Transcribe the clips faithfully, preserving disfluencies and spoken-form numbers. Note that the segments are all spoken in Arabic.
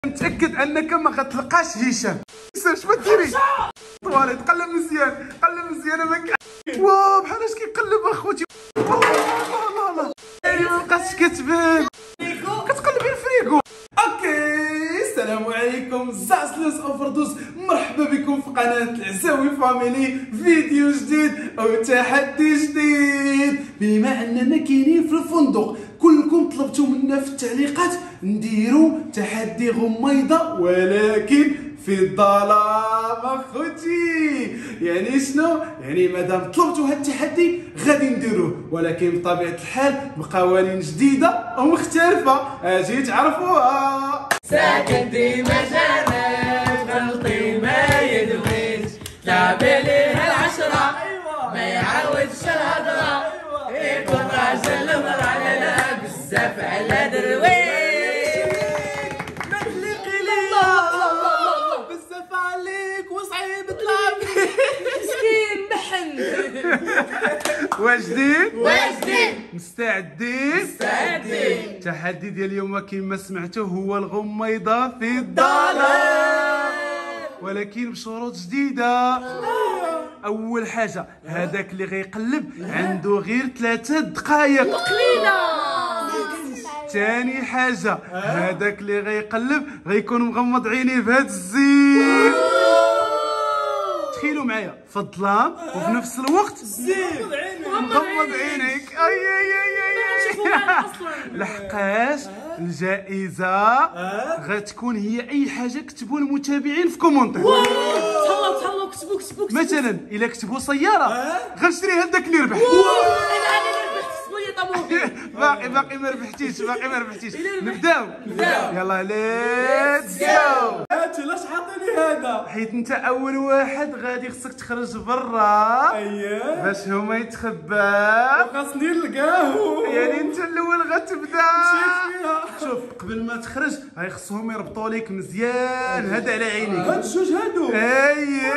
متاكد انك ما غتلقاش هشام. اش ما ديري طوالي تقلب مزيان قلب مزيان. ما واو بحال اش كيقلب اخوتي. الله الله الله ما بقاتش كتبان كتقلبي الفريكو. اوكي السلام عليكم زعسلوس او فردوس، مرحبا بكم في قناه العزاوي فاميلي، فيديو جديد او تحدي جديد. بما اننا كاينين في الفندق كلكم طلبتوا منا في التعليقات نديروا تحدي غميضه ولكن في الظلام اخوتي. يعني شنو؟ يعني مادام طلبتوا هذا التحدي غادي نديروه، ولكن بطبيعه الحال بقوانين جديده ومختلفه اجي تعرفوها. ساكن ديما جنات غلطي ما يدويش، لعبي ليها العشرة ما يعاودش الهضرة، يكون راجل المرأة لا بزاف على درويش. مسكين محن. واجدين؟ واجدين. مستعدين؟ مستعدين. التحدي ديال اليوم كما سمعتوا هو الغميضة في الظلام، ولكن بشروط جديدة. أول حاجة هذاك اللي غيقلب عنده غير ثلاثة دقائق قليلة. ثاني حاجة هذاك اللي غيقلب غيكون مغمض عينيه بهذا الزين. تخيلوا معايا في الظلام وفي نفس الوقت مغمض عينيك. اي اي اي اي لحقاش الجائزة غتكون هي اي حاجة كتبوا المتابعين في كومونتير. تهلاو تهلاو كتبوا كتبوا مثلا الا كتبوا سيارة غنشري هذاك اللي ربح. باقي باقي ما ربحتيش باقي ما ربحتيش. نبداو يلا ليتس جو. هاتي لاش حاطيني هذا؟ حيت انت اول واحد غادي خصك تخرج برا. اييه باش هما يتخباو خاصني نلقاه. يعني انت الاول غتبدا. مشيت فيها. شوف قبل ما تخرج هاي خصهم يربطوا لك مزيان هذا على عينيك. هاد الجوج هادو اي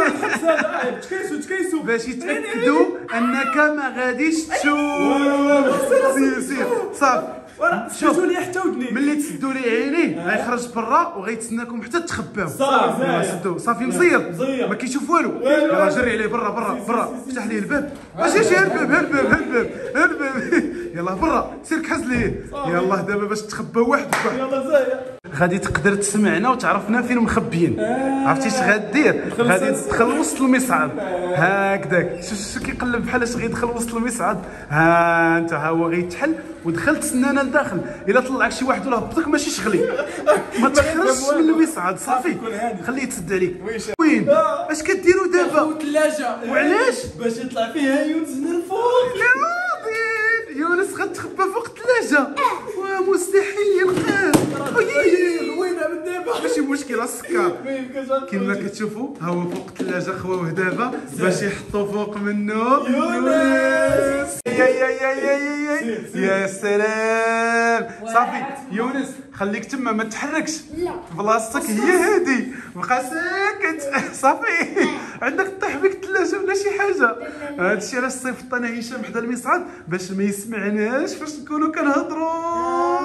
تكيسو تكيسو باش يتاكدوا انك ما غاديش تشوف. سير سير صافي. شوفوا لي حتى ودني. ملي تسدوا ليه عينيه غيخرج برا وغيتسناكم حتى تخباو. صافي يلا سدوا صافي مزير مزير ما كيشوف والو. يلا جري عليه برا برا برا افتح ليه الباب. اش اش الباب الباب الباب الباب يلا برا سير كحز ليه. يلا دابا باش تخباو واحد بواحد. يلا زايا غادي تقدر تسمعنا وتعرفنا فين مخبيين. عرفتي اش غادير؟ غادي تدخل وسط المصعد هكذاك. شوف شو كيقلب بحال اش غيدخل وسط المصعد. ها انت ها هو غيتحل ودخلت تسنانا لداخل. الا طلعك شي واحد ولا هبطك ماشي شغلي ما تخرجش من المصعد صافي خليه يتسد عليك. وين اش كديروا دابا؟ ثلاجه. وعلاش؟ باش يطلع فيها يونس من الفوق. يا راضي يونس غتخبى فوق الثلاجه ومستحيل يلقاه. وينها من دابا؟ ماشي مشكله السكر كما كتشوفوا ها هو فوق الثلاجه خواوه دابا باش يحطوا فوق منه يونس. يا يا يا يا يا يا سلام صافي يونس خليك تما ما تحركش بلاصتك هي هادي بقى ساكت صافي. عندك طيح بك الثلاجه ولا شي حاجه. هادشي علاش صيفط انا هشام حدا المصعد باش ما يسمعناش فاش نكونوا كنهضروا.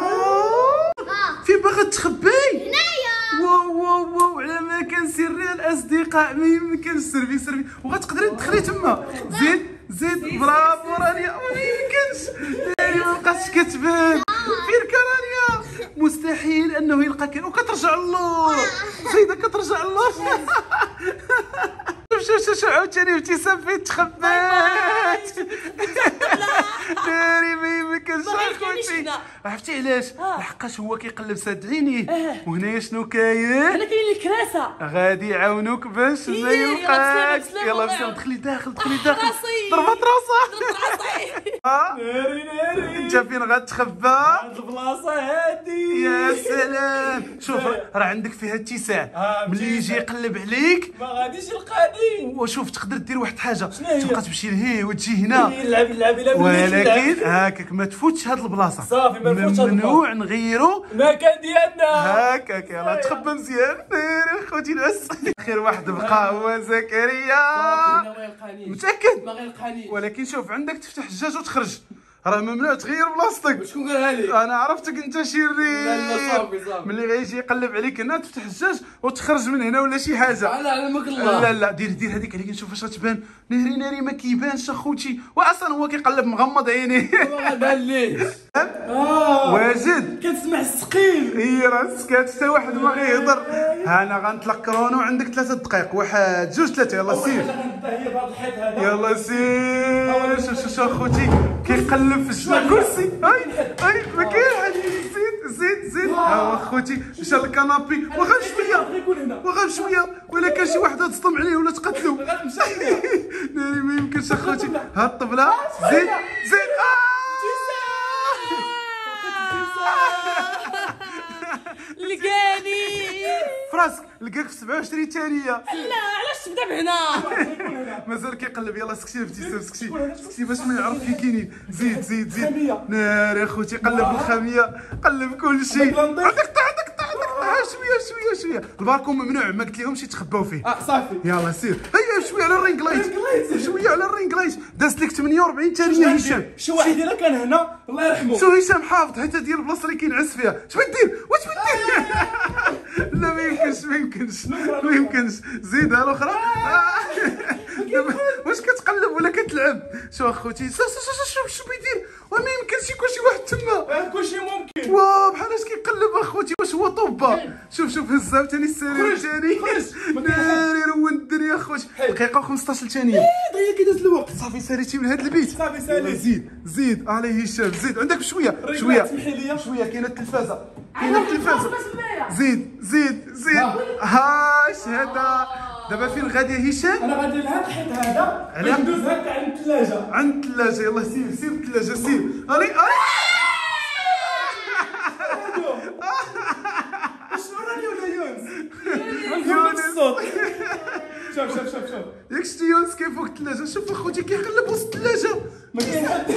فين باغا تخبي؟ هنايا. واو واو واو على مكان سري الاصدقاء ما يمكنش. سربي سربي وغتقدري تدخلي تما. زيد زيد برافو رانيا ما يمكنش. رانيا ما بقاتش كتبان. فين كرانيا؟ مستحيل انه يلقاك وكترجع اللور. زيده كترجع اللور. شوف شوف شوف عاوتاني ابتسام فين تخبات. ناري ما يمكنش اخوتي. عرفتي علاش؟ لحقاش هو كيقلب ساد عينيه. وهنايا شنو كاين؟ هنا كاين الكراسه غادي يعاونوك باش ما يلقاك. يلا بسم دخلي داخل دخلي داخل. ضربات راسها. ناري ناري. انت فين غتخبى؟ هاد البلاصه هادي. يا سلام شوف راه عندك فيها اتساع. ملي يجي يقلب عليك ما غاديش يلقاني. وشوف تقدر دير واحد الحاجه تبقى تمشي لهيه وتجي هنا. يلعب يلعب يلعب ولكن هكاك ما تفوتش هاد البلاصه. صافي ما نفوتش هاد ممنوع نغيروا المكان ديالنا. هكاك يلا تخبى مزيان. ناري خوتي ناس. اخر واحد بقى هو زكريا. صافي ما غيلقانيش. متاكد؟ ما غيلقانيش. ولكن شوف عندك تفتح الدجاج وتخرج راه ممنوع تغير بلاصتك. شكون قالها لي؟ انا عرفتك انت شرير. لا لا صافي صافي. ملي غيجي يقلب عليك هنا تفتح الجاج وتخرج من هنا ولا شي حاجه. على علمك الله. لا لا دير دير هذيك عليك نشوف واش غتبان. ناري ناري ما كيبانش اخوتي، واصلا هو كيقلب مغمض عينيه. ما بان ليش. اه واجد كنسمع السقيل. اي راه سكات حتى واحد ما غيهضر. ها انا غنطلق كرونو عندك ثلاثة دقائق. واحد جوج ثلاثة يلا سير. هي بهذا الحيط هذا. يلا سير. شوف شوف شوف اخوتي كيقلب في الجنة كرسي. اي اي ما كاين حاجه. زيد زيد زيد. ها هو اخوتي مشى للكنابي وغا شويه وغا شويه ولا كان شي واحد تصدم عليه ولا تقتلو. ناري ما يمكنش اخوتي. ها الطبله زيد زيد. لقاني فراسك لقاك في سبعة وعشرين ثانيه. لا علاش تبدا بهنا؟ مازال كيقلب. يلا سكتي ابتسام سكتي سكتي باش ما يعرف فين كاينين. زيد زيد زيد. ناري اخوتي قلب الخاميه قلب كل شيء. عندك طع عندك طع شويه شويه شويه. البالكون ممنوع ما قلت لهمش يتخباو فيه. اه صافي. يلا سير. هيا شويه على الرينج لايت شويه على الرينج لايت. داز لك ثمانية وأربعين ثانيه هشام. شي واحد الا كان هنا الله يرحمه. شو هشام حافظ حتى ديال البلاصه اللي كينعس فيها. اش بدير واش بدير؟ لا ما يمكنش ما يمكنش ما يمكنش. زيدها الاخرى. دابا واش كتقلب ولا كتلعب؟ شو اخوتي شوف شوف شو بيدير. وما يمكنش يكون شي واحد تما. كلشي ممكن. واو بحال اش كيقلب اخوتي. واش هو طوبه؟ شوف شوف هزها ثاني السرير ثاني. ناري رون الدنيا اخوتي. دقيقه وخمسطاش ثانيه. ضيع كي داز الوقت. صافي ساليتي من هذا البيت. صافي سالي. زيد زيد عليه هشام زيد. عندك شويه شويه شويه. كاينه التلفازه كاينه التلفازه. زيد زيد زيد. هاش هذا دابا فين غادي يا هشام؟ انا غادي لهاد الحيط هذا علاه؟ ندوز هكا عند الثلاجه. عند الثلاجه. يلا سير سير الثلاجه سير. الي الي شنو راني ولا يونس؟ يونس. الصوت. شوف شوف شوف شوف. ياك شتي يونس كاين فوق الثلاجه. شوف اخوتي كيقلب وسط الثلاجه. ما كاين حد.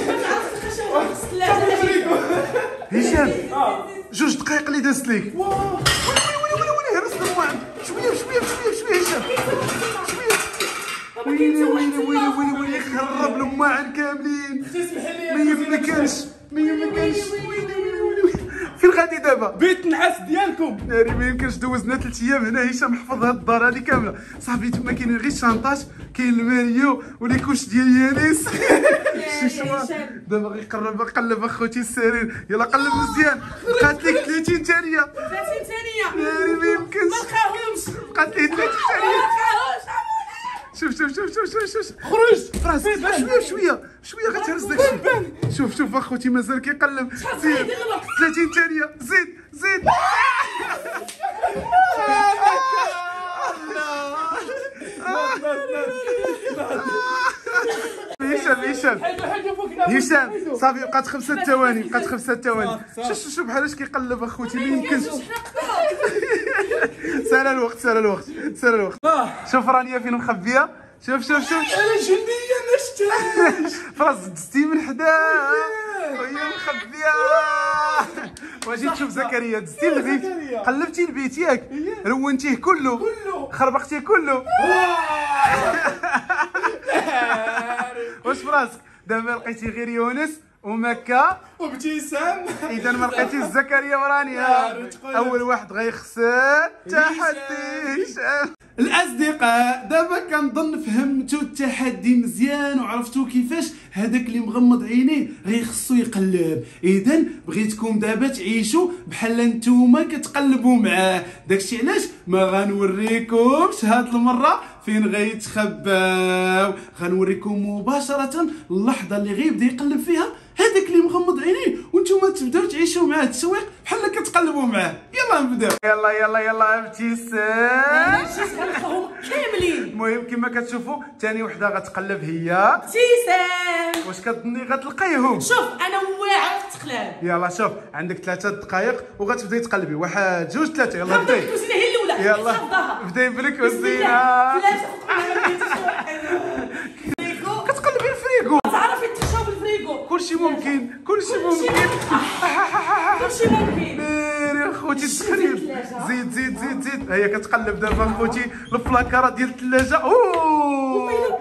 هشام جوج دقائق اللي دازت ليك. ويلي ويلي ويلي هرس الماعن. شويه شويه شويه شويه هشام شويه. ويلي ويلي ويلي ويلي ويلي خرب الماعن كاملين. ما يمكنش ما يمكنش. ويلي ويلي ويلي. فين غادي دابا؟ بيت النعاس ديالكم. ناري ما يمكنش. دوزنا ثلاث ايام هنا. هشام حفظ هاد الدار هادي كامله. صاحبي تما كاين غير الشانطاج كاين الماريو ولي كوش ديال يانيس. دابا غيقرب قلب اخوتي السرير. يلا قلب مزيان. بقات لك ثلاثين ثانيه. ثلاثين ثانية ناري ما يمكنش. ما لقاهمش. بقات لي ثلاثين ما ثانيه. لقاهمش. شوف شوف شوف شوف شوف شوف. خرج. فراسك شويه شويه شويه غتهرس داكشي. شوف شوف اخوتي مازال كيقلب. زيد ثلاثين ثانيه. زيد زيد. هشام هشام هشام صافي بقات خمسة ثواني بقات خمسة ثواني. شوف شوف بحال اش كيقلب اخوتي. ما يمكنش. سال الوقت سال الوقت سال الوقت. شوف رانيا فين مخبيه. شوف شوف شوف. انا جلديه ما شفتهاش. فراس دزتي من حداه وهي مخبيه. واجي تشوف زكريا دزتي البيت قلبتي البيت ياك رونتيه كله خربقتيه كله. واش فراسك دابا لقيتي غير يونس ومكه وابتسام. اذا ما لقيتيش زكريا ورانيا. اول واحد غيخسر تحدي هشام. الاصدقاء دابا كنظن فهمتوا التحدي مزيان وعرفتوا كيفاش هذاك اللي مغمض عينيه غيخصو يقلب. اذا بغيتكم دابا تعيشوا بحال نتوما كتقلبوا معاه. داكشي علاش ما غنوريكمش هاد المره فين غيتخباو. غنوريكم مباشره اللحظه اللي غيبدا يقلب فيها هذاك اللي مغمض عينيه وانتم تبداو تعيشوا معاه التسويق بحال كتقلبوا معاه. يلا نبداو. يلا يلا يلا ابتسام. غنلقاهم كاملين. المهم كما كتشوفوا ثاني وحده غتقلب هي ابتسام. واش كتظني غتلقيهم؟ شوف انا واعره في التقلاب. يلا شوف عندك ثلاثة دقائق وغتبداي تقلبي. واحد جوج ثلاثة. يلا غنبدا بداي. الكوزينه هي الاولى. يلا بداي بالكوزينه. ثلاثه فوق ما بغيتيش واحد. فريكو. كتقلبي الفريكو. تعرفي تخشاو بالفريكو. كلشي ممكن كلشي ممكن. كلشي ممكن. ناري اخوتي التخريب. زيد زيد زيد زيد. هي كتقلب دابا اخوتي البلاكاره ديال الثلاجه. اوه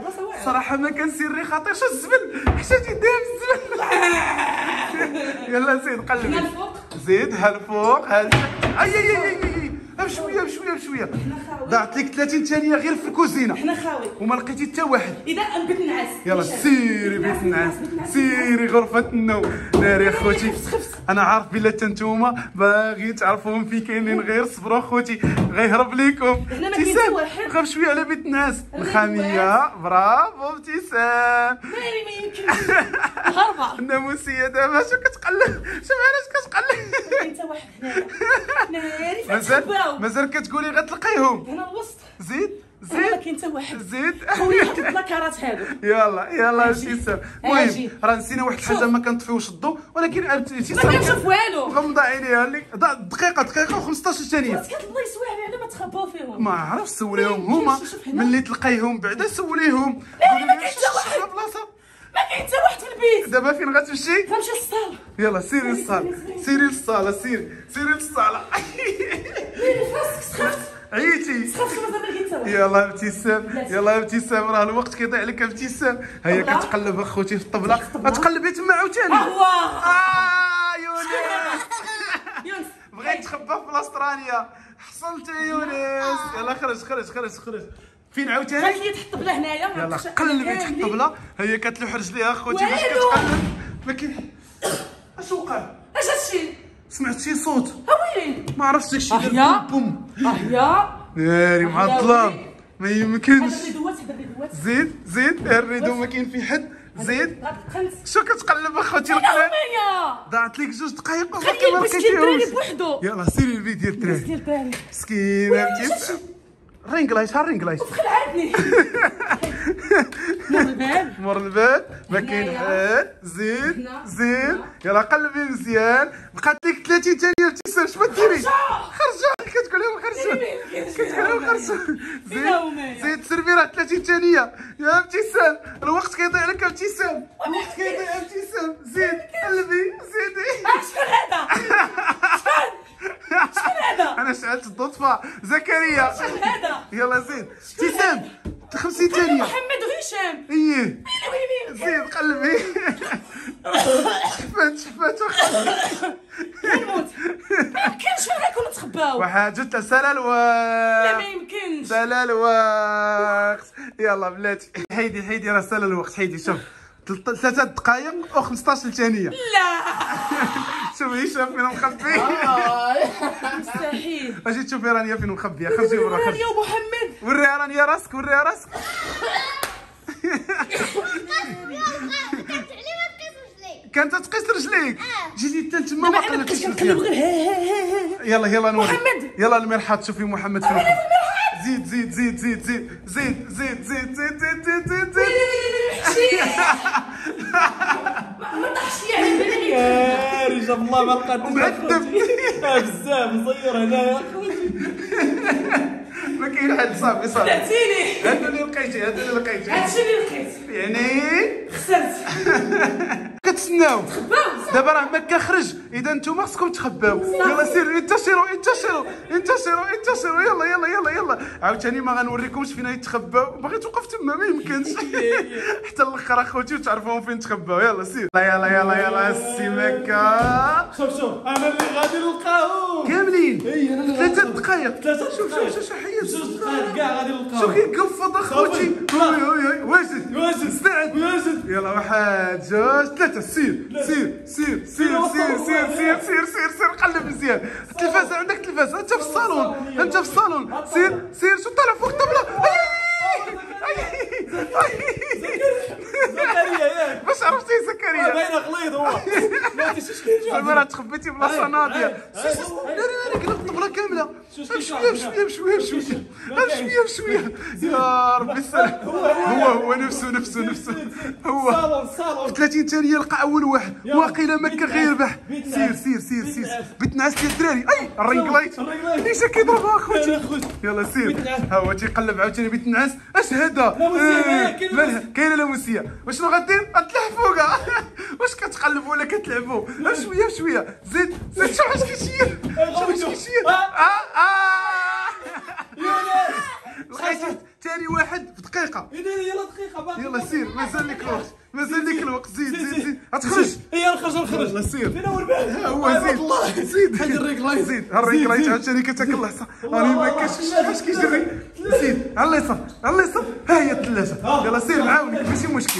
صراحه ما كان سيري خطير. شو الزبل حشاتي دايم الزبل. يلا زيد قلبي زيد ها الفوق ها اي اي اي اي بشويه بشويه بشويه. ضاعت لك ثلاثين ثانيه غير في الكوزينه حنا خاوي وما لقيتي حتى واحد. اذا بيت النعاس يلا سيري بيت النعاس سيري غرفه النوم. ناري اخوتي انا عارف بلا حتى نتوما باغيين تعرفوهم فين كاينين غير صبروا اخوتي غيهرب ليكم. ابتسام غير شويه على بيت النعاس الخاميه. برافو ابتسام. ناري ما يمكنش الهربه الناموسيه دابا شو كتقلب شوف علاش كتقلب. انت واحد هنايا ناري فين مازال تخباو مازال كتقولي غتلقيهم. هنا الوسط زيد زيد ما زيد كاين حتى واحد. زيد خويا حط البلاكارات هادو. يلا يلا أجي. ابتسام. أجي. المهم راه نسينا واحد الحاجه ما كنطفيوش الضو ولكن ما ابتسام كنشوف والو. غمض عينيها لك دقيقه دقيقه و15 ثانيه. بس كتبغي سوايع على ما تخباو فيهم. ما عرفتش سوليهم هما ملي تلقيهم بعدا سوليهم. ما كاين حتى واحد. بلاصه ما كاين حتى واحد في البيت. دابا فين غتمشي؟ غنمشي للصاله. يلا سيري للصاله سيري للصاله سيري سيري للصاله. ناري فراسك سخفت عييتي سخفت مازال ما لقيت حتى واحد. يلا ابتسام يلا ابتسام راه الوقت كيضيع لك ابتسام. هيا طبلة؟ كتقلب اخوتي في الطبله غتقلبي تما عاوتاني. ها هو اه يونس يونس بغيت تخبى في بلاصترانيا. حصلت يا يونس. يلا خرج خرج خرج خرج. فين عاوتاني؟ خلي تحط الطبله هنايا. ما يلا نبقاش قلبي تحت كاملين. الطبله. هي كتلوح رجليها اخوتي باش والو. كتقلب. ما كاين اش وقع؟ اش هادشي؟ سمعت شي صوت ها وين؟ ما عرفتش داكشي أهيا. دار بوم. اهيا ناري مع أهيا الظلام وين؟ ما هذا يمكنش. الريدوات هذا الريدوات. زيد زيد الريدو ما كاين فيه حد. زيد هاد القنت. شو كتقلب اخوتي هذا القناه؟ همايا. ضاعت لك جوج دقائق وما خلي ما البس ديال الدراري لقيتيهمش. بوحدو. يلا سيري الفيديو ديال البس الدراري ديال الدراري. مسكينه ابتسام. رينغ لايت ها رينغ لايت. دخل عادني. مور الباب. مر الباب ما كاين هنايا. حد. زيد هنا. زيد هنا. يلا قلبي مزيان. بقات لك ثلاثين ثانيه ابتسام. شنو ديري؟ خرجة. خرجوا كتقول لهم خرجوا كتقول لهم خرجوا. زيد هما. زيد سيرفي راه ثلاثين ثانيه يا ابتسام. الوقت كيضيع لك ابتسام. الوقت كيضيع ابتسام. زيد قلبي زيدي. شكون هذا؟ شكون؟ شكون هذا؟ انا شعلت الضفه زكريا. شكون هذا؟ يلا زيد ابتسام خمسين ثانيه. محمد وهشام. ايه وين وين وين؟ زيد قلبي. شفات شفات كنموت. ما يمكنش فين غيكونوا تخباو. وحاجه تسال لا الوقت ما يمكنش. سال الوقت. يلا بلاتي حيدي حيدي راه سال الوقت. حيدي شوف ثلاثة دقائق و خمسطاش ثانيه. لا شوف هشام فين مخبي. مستحيل. اجي تشوفي رانيا فين مخبيه. خرجي برا خرجي. يا محمد. وريها رانيا راسك وريها راسك. كانت تقيس رجليك. جيتي حتى تما ما قلبتيش كنقلب مزيان. غير يلا يلا نوري. محمد. يلا المرحاض. شوفي محمد فين. زيد زيد زيد زيد زيد زيد زيد زيد زيد زيد زيد زيد زيد. ما طاحش لي على بالي. يا رجال الله ما لقيت ومعذب. بزاف مصير هنايا. ما كاين حد صافي صافي. عرفتيني. هادو اللي لقيتي هادو اللي لقيتي. هادشي اللي لقيت. يعني خسرت. كتسناو باوز. دابا راه مكة خرج. اذا نتوما خصكم تخباو. يلا سيروا انتشروا انتشروا انتشروا انتشروا. يلا يلا يلا يلا عاوتاني ما غنوريكمش فين يتخباو. باغي توقف تما ما يمكنش. حتى الاخر اخوتي وتعرفوهم فين تخباو. يلا سير. يلا يلا يلا السي مكة. شوف شوف انا اللي غادي نلقاهم كاملين اي انا اللي ثلاثة غادي- دقائق. ثلاثة شوف دقائق. شوف شوف حيد. جوج دقائق كاع غادي شو نلقاهم. كيقفض اخوتي. صافي. وي وي وي واجد واجد. استعد. واجد. يلا واحد جوج ثلاثة. سير سير سير سير سير سير سير سير سير سير قلب مزيان. التلفازة عندك تلفازة. انت في الصالون انت في الصالون. سير سير شو طالع فوق الطبلة. زكريا ياك باش عرفتي زكريا. باينه غليظ هو. ما تشوفش كيف المرة تخبيتي بلاصة ناضية. ناري ناري قلب الطبلة كاملة. بشوية بشوية بشوية بشوية بشوية بشوية. يا ربي السلام. هو هو نفسه نفسه نفسه هو. صالون صالون. ثلاثين ثانية لقى أول واحد. واقيلا مكة غيربح. سير سير سير سير. بتنعس ديال الدراري. أي الرينغ لايت. ليش كيضربها أخوتي. يلا سير. ها هو تيقلب عاوتاني بتنعس. اش هذا؟ مالها كاينه لاموسيه. وشنو غدير؟ غتلح فوقها. واش كتقلبوا ولا كتلعبوا؟ شويه بشويه. زيد زيد شوف اش كيشير. شوف اش كيشير. اه اه لقيتي ناري واحد في دقيقه. يلا دقيقه باقي. يلا سير مازال لك الوقت مازال لك الوقت. زيد زيد زيد غتخرج. هي نخرج نخرج. يلا سير. فين هو الباب؟ ها هو زيد زيد. هذه الريكلايت. زيد الريكلايت عاوتاني كتاكل العصا. راني ما كاينش فاش كيجري. زيد على اليسار على اليسار. ها هي الثلاجه. يلا سير معاونك ماشي مشكل.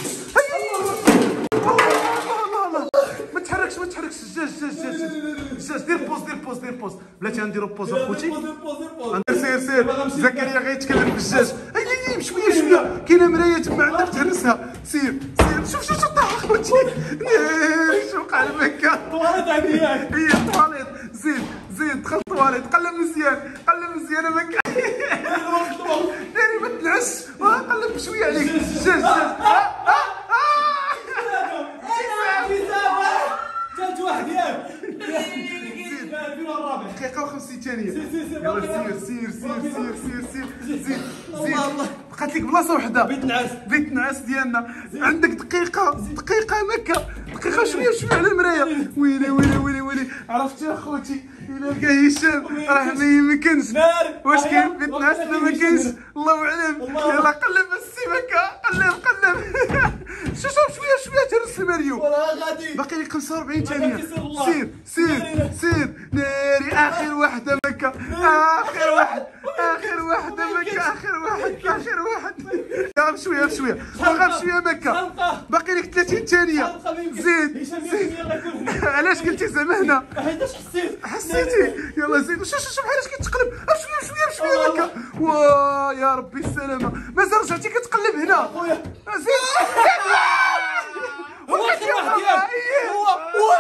ما تحركش ما تحركش. الجاج الجاج الجاج الجاج. دير بوز دير بوز دير بوز. بلاتي غنديرو بوز اخوتي. سير سير. زكريا غيتكلم بالجاج. اي اي بشويه شويه كاينه مرايه تما عندك تهرسها. سير سير. شوف شوف شوف طاح اخوتي. شو وقع لمكة. طواليت عندي ياك. هي الطواليت. زيد زيد دخل الطواليت. قلب مزيان قلب مزيان مكة. ناري ما تنعش. قلب بشويه عليك. الجاج الجاج. جات واحد ياك. دقيقة وخمسين ثانية. يلا سير سير سير سير سير سير. زيد زيد. بقات لك بلاصة وحدة. بيت نعاس. بيت نعاس ديالنا. عندك دقيقة دقيقة مكة. دقيقة شوية شوية على المراية. ويلي ويلي ويلي ويلي. عرفتي اخوتي إلا لقى هشام راه ما يمكنش. واش كاين بيت نعاس ولا ما كاينش؟ الله اعلم. يلا قلب السي مكة. قلب قلب. شوف شوف شوية شوية تهرس الماريو. غادي. باقي لك خمسة وأربعين ثانية. سير سير سير. ناري آخر واحدة مكة. آخر واحد آخر واحدة مكة. آخر واحد آخر واحد. غير بشوية بشوية غير بشوية مكة. باقي لك ثلاثين ثانية. زيد زيد. علاش قلتي زعما هنا؟ حيتاش حسيت. حسيتي. يلا زيد. شوف شوف شوف بحالاش كتقلب. بشوية بشوية بشوية مكة. واه يا ربي السلامة. مازال رجعتي كتقلب هنا. خويا زيد. هو اخر واحد ياك. هو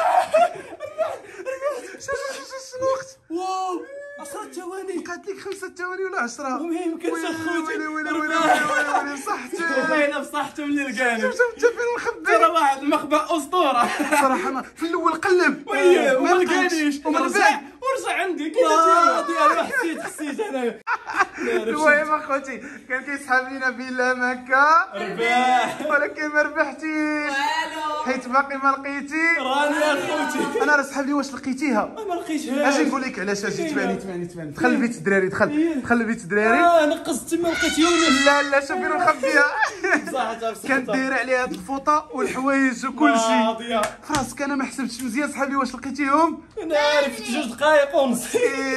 شوف شوف شوف الوقت. واو عشرة ثواني. بقات لك خمسة ثواني ولا عشرة. وما يمكنش اخوتي. ويلي ويلي ويلي ويلي ويلي. صحتي. وباينه بصحته من لقاني. شوف شوف انت فين مخبي. ترى واحد المخبأ اسطوره. صراحة أنا في الأول قلب وياه ما وما لقانيش لقانيش. ومن ورجع بعد ورجع عندي كذا ديال حسيت حسيت انا. المهم اخوتي كان كيسحب لينا فيلا مكة رباح. ولكن ما ربحتيش حيت باقي ما لقيتي. راني يا خوتي. انا راه سحب لي واش لقيتيها. ما لقيتهاش. اجي نقول لك علاش. اجي تباني تباني تباني. دخل بيت الدراري. دخل دخل بيت الدراري. اه نقصت ما لقيت يونس. لا لا شوف فين مخبيها. بصح بصح كانت دايره عليها هاد الفوطه والحوايج وكل شيء. راضيه. فراسك انا ما حسبتش مزيان. سحب لي واش لقيتيهم. انا عرفت جوج دقائق ونص.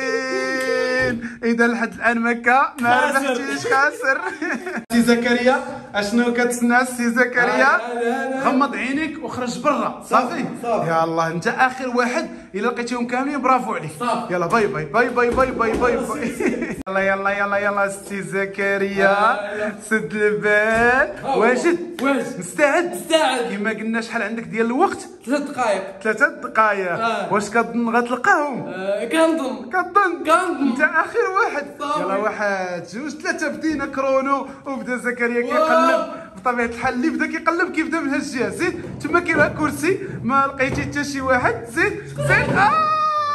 اذا لحد الان مكة ما ربحتيش. خاسر. سي زكريا اشنو كتسنى سي زكريا؟ غمض عينيك وخرج برا. صافي يلا انت اخر واحد. الا لقيتيهم كاملين برافو عليك. يلا باي باي باي باي باي باي باي باي. يلا يلا يلا يلا سي زكريا سد البال. واجد واجد. مستعد مستعد. كما قلنا شحال عندك ديال الوقت؟ ثلاث دقائق. ثلاثة دقائق. آه. واش كتظن غتلقاهم؟ آه كنظن. كظن كنظن. انت اخر واحد. صافي. يلا واحد جوج ثلاثة. بدينا كرونو وبدا زكريا كيقلب. بطبيعة الحال اللي بدا كيقلب كيبدا من هالجهة. زيد تما كاين كرسي ما لقيتي حتى شي واحد. زيد زيد. آه.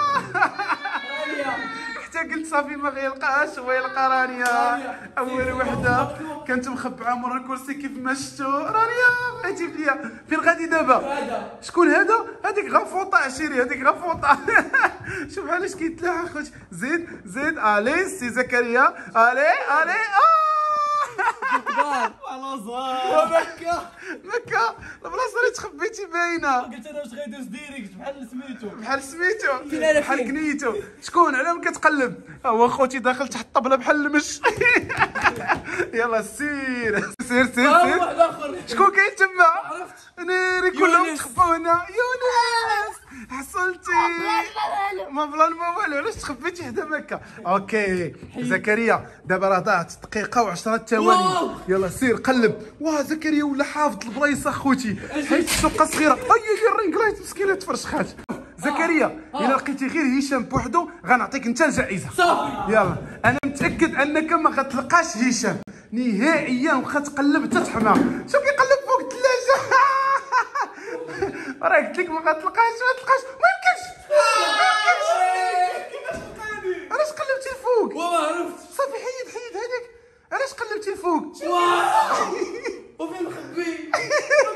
حتى قلت صافي ما غيلقاش هو يلقى رانيا. اول وحده كانت مخبعه مورا الكرسي كيف ما شفتو. رانيا بغيتي فيا. فين غادي دابا؟ شكون هذا؟ هذيك غفوطه عشيري. هذيك غفوطه. شوف علاش كيتلاحى خوتي. زيد زيد. الي سي زكريا. الي الي. اه على زهر. مكة. مكة البلاصه اللي تخبيتي باينه. قلت انا واش غيدوز ديريكت بحال سميتو. بحال سميتو بحال كنيتو. شكون على ما كتقلب؟ ها هو خوتي داخل تحت الطبله بحال المش. يلا سير سير سير سير. واحد اخر. شكون كاين تما؟ عرفت. ناري كلهم يونس. تخباو هنا. يونس حصلتي. ما بلان ما والو. علاش تخبيتي حدا مكة؟ اوكي زكريا دابا راه ضاعت دقيقة وعشرة ثواني. يلا سير قلب. واه زكريا ولا حافظ البلايص اخوتي حيت الشقة صغيرة. اي الرينغ لايت مسكينة تفرشخات. زكريا الا لقيتي غير هشام بوحدو غنعطيك انت الجائزة. صافي. يلا انا متأكد انك ما غتلقاش هشام نهائيا. واخا تقلب حتى تحمى. شوف كيقلب فوق الثلاجة. راه قلت لك ما غتلقاش ما تلقاش. ما يمكنش ما يمكنش. كيفاش لقاني؟ علاش قلبتي الفوق؟ وما عرفت. صافي حيد حيد هذاك. علاش قلبتي الفوق؟ وفين مخبي؟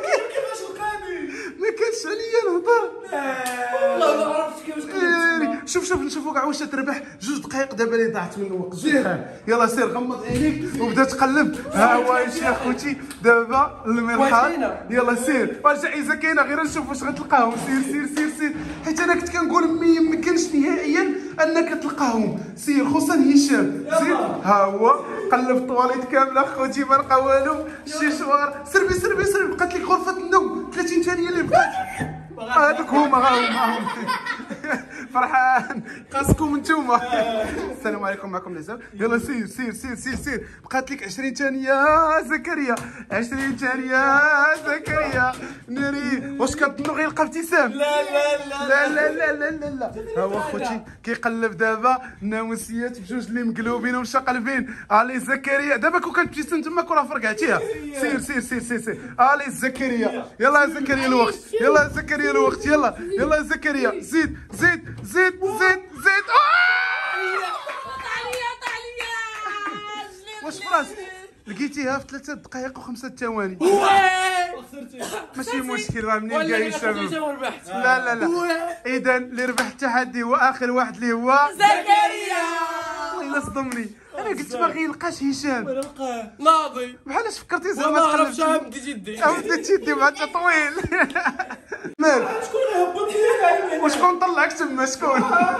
كيفاش لقاني؟ ما كانش عليا نهضر. والله ما عرفت كيفاش قلبت. شوف شوف نشوفوا كاع واش تربح جوج دقائق دابا اللي ضاعت من الوقت. سير يلا سير غمض عينيك وبدا تقلب. ها هو يا خوتي دابا المرحاض. يلا سير والجائزه كاينه غير نشوف واش غتلقاهم. سير سير سير سير حيت انا كنت كنقول ما يمكنش نهائيا انك تلقاهم. سير خصوصا هشام. سير ها هو قلب الطواليت كامله خوتي ما لقى والو. الشيشوار سربي سربي سربي بقات لك غرفه النوم ثلاثين ثانيه اللي بقات. هذوك هما هما فرحان خاصكم نتوما. السلام عليكم معكم العزام. يلا سير سير سير سير سير بقات لك عشرين ثانيه زكريا عشرين ثانيه زكريا. ناري واش كتظنوا غيلقى ابتسام؟ لا لا لا لا لا لا لا لا. ها هو خوتي كيقلب دابا الناموسيات بجوج اللي مقلوبين ومشقلبين. علي زكريا دابا كون كانت ابتسام تماك وراه فرقعتيها. سير سير سير سير سير علي زكريا. يلا يا زكريا الوقت. يلا يا زكريا الوقت. يلا يلا يا زكريا زيد زيد زيد زيد زيد. واش فراسك لقيتيها في ثلاثة دقائق وخمسة ثواني. ماشي مشكل راه منين جاي الشباب. لا لا لا. اذا اللي ربح التحدي هو اخر واحد اللي هو زكريا. والله صدمني انا قلت ما غيلقاش هشام. نلقاه ناضي بحالاش فكرتي زعما ما عرفتش عام بديت يدي او بديت يدي مع طويل. مال شكون هبط لي وشكون طلعك تما شكون؟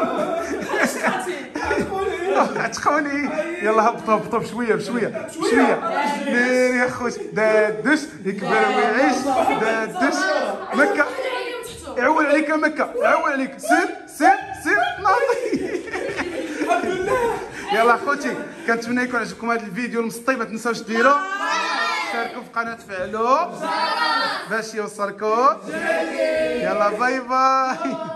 عتقوني. يلا هبطوا هبطوا بشويه بشويه بشويه. نير يا خوتي دادش يكبر ويعيش دادش مكه. يعول عليك مكه يعول عليك. سير سير سير ناضي. الحمد لله. يلا خوتي كنتمنى يكون عجبكم هذا الفيديو المسطي. ما تنساوش ديروا شاركوا في قناه فعلوا باش يوصلكم. يلا باي باي.